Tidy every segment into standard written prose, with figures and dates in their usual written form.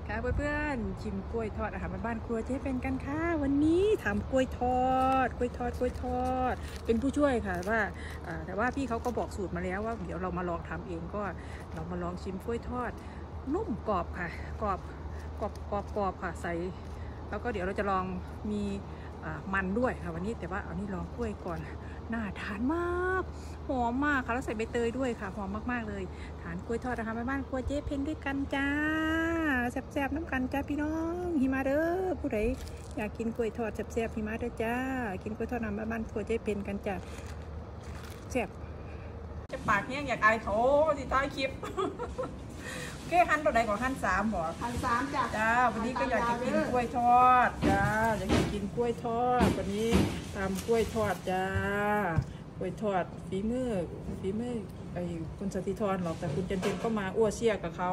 ค่ะเพื่อนๆชิมกล้วยทอดอาหารบ้านครัวเจ๊เป็นกันค่ะวันนี้ทำกล้วยทอดเป็นผู้ช่วยค่ะว่าแต่ว่าพี่เขาก็บอกสูตรมาแล้วว่าเดี๋ยวเรามาลองทำเองก็เรามาลองชิมกล้วยทอดนุ่มกรอบค่ะกรอบค่ะใส่แล้วก็เดี๋ยวเราจะลองมีมันด้วยค่ะวันนี้แต่ว่าเอานี่ลองกล้วยก่อนน่าทานมากหอมมากค่ะแล้วใส่ใบเตยด้วยค่ะหอมมากๆเลยทานกล้วยทอดนะคะบ้านครัวเจ๊เพ็งด้วยกันจ้าแซ่บๆน้ำกันจ้าพี่น้องหิมาเด้อผู้ใดอยากกินกล้วยทอดแซ่บๆหิมาเด้อจ้ากินกล้วยทอดน้ำบ้านครัวเจ๊เพ็งกันจ้าแซ่บจะปากแห้งอยากอายโถสิท้ายคลิปเก้ขั้นตัวใดกว่าขั้น3บ่ขั้น3จ้าวันนี้ก็อยากจะกินกล้วยทอดจ้าอยากจะกินกล้วยทอดวันนี้ทำกล้วยทอดจ้ากล้วยทอดฝีมือไอ้คุณสถิธรหรอกแต่คุณจันเพ็ญก็มาอ้วเชี่ยกับเขา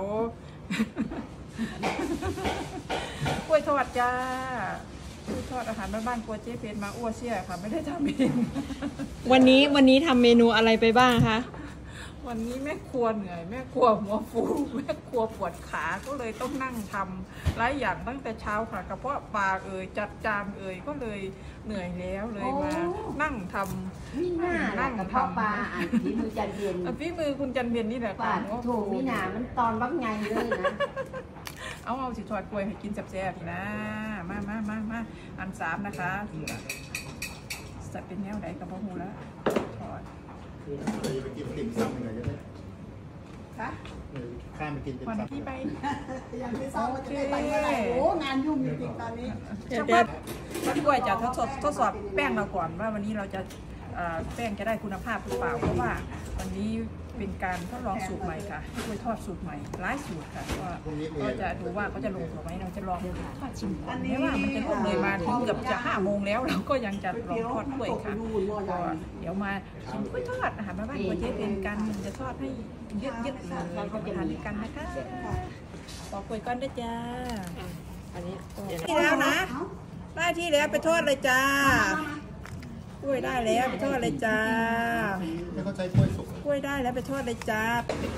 กล้วยทอดจ้ากล้วยทอดอาหารบ้านครัวเจ๊เพนมาอ้วเชี่ยค่ะไม่ได้ทำเองวันนี้ทำเมนูอะไรไปบ้างคะวันนี้แม่ครัวเหนื่อยแม่ครัวหัวฟูแม่ครัวปวดขาก็เลยต้องนั่งทำหลายอย่างตั้งแต่เช้าค่ะกระเพาะปลาจัดจานก็เลยเหนื่อยแล้วเลยมานั่งทำมีหน้านั่งกระเพาะปลาฝีมือจันเย็นฝีมือคุณจันเย็นนี่แหละค่ะถูกมีหน้ามันตอนบักไงเลยนะเอาสิทอดกล้วยให้กินแซ่บๆนะมาอัน3นะคะจะเป็นแนวไหนกับพ่อหูแล้วทอดเราจะไปกินติ่มซำยังไงจะได้ค่ะข้ามไปกินติ่มซำที่ไปยังไม่ทราบว่าจะได้ไปเมื่อไหร่โอ้งานยุ่งจริงๆตอนนี้ช่างภาพป้ากล้วยจะทดสอบแป้งเราก่อนว่าวันนี้เราจะแป้งจะได้คุณภาพหรือเปล่าเพราะว่าวันนี้เป็นการทดลองสูตรใหม่ค่ะกล้วยทอดสูตรใหม่หลายสูตรค่ะก็จะดูว่าเขาจะลงหรือไม่เราจะลองทอดชิมก่อนไม่ว่ามันจะล่วงเลยมาถึงเกือบจะ5 โมงแล้วเราก็ยังจะลองทอดกล้วยค่ะก็เดี๋ยวมาชิมกล้วยทอดอาหารบ้านครัวเจ๊เป็นกันจะทอดให้เยอะๆเลยเราจะทานด้วยกันนะคะปอกกล้วยก้อนด้วยจ้าอันนี้ที่แล้วนะได้ที่แล้วไปทอดเลยจ้ากล้วยได้แล้วไปทอดเลยจ้าไม่เข้าใจกล้วยสุกกล้วยได้แล้วไปทอดเลยจ้า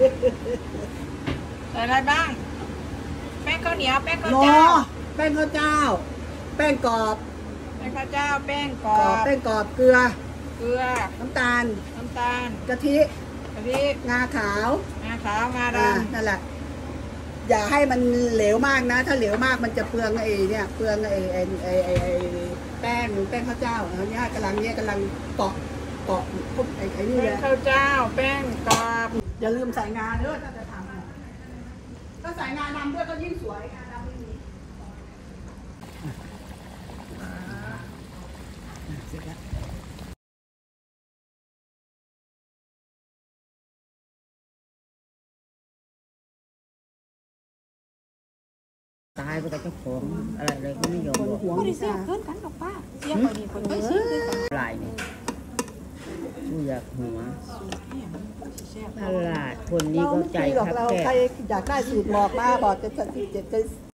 ใส่อะไรบ้างแป้งข้าวเหนียวแป้งข้าวเจ้าแป้งข้าวเจ้าแป้งกรอบแป้งข้าวเจ้าแป้งกรอบแป้งกรอบเกลือน้ำตาลกะทิงาขาวงาดำนั่นแหละอย่าให้มันเหลวมากนะถ้าเหลวมากมันจะเปลืองเนี่ยเปลืองแป้งข้าวเจ้าเนี่ยกำลังเกาะพวกไอ้นี่เลยข้าวเจ้าแป้งกรอบอย่าลืมใส่งาด้วยถ้าจะทำถ้าใส่งาดำด้วยก็ยิ่งสวยงาดำไม่มีเสร็จแล้วตายไปกับเจ้าของอะไรเลยก็ไม่ยอมบอกไม่ได้เสียเกินกันหรอกป้าเสียไปนี่คนไม่เสียเกินกันลายนี่กูอยากหัวตลาดคนนี้ก็ใจครับแก่ใครอยากได้สูตรบอกมาบอกจะ